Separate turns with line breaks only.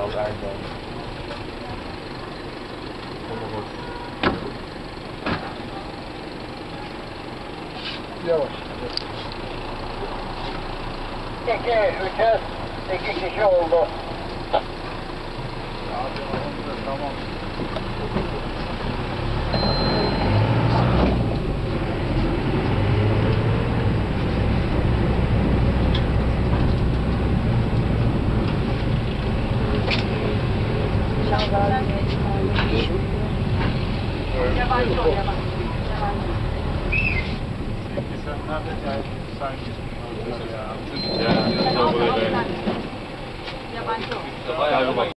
Aynen.
Yavaş. İki vites, iki kişi oldu.
Abi tamam.
Yabancı ol, yabancı.
Sen nerede sanki?
Yabancı ol.
Bayağı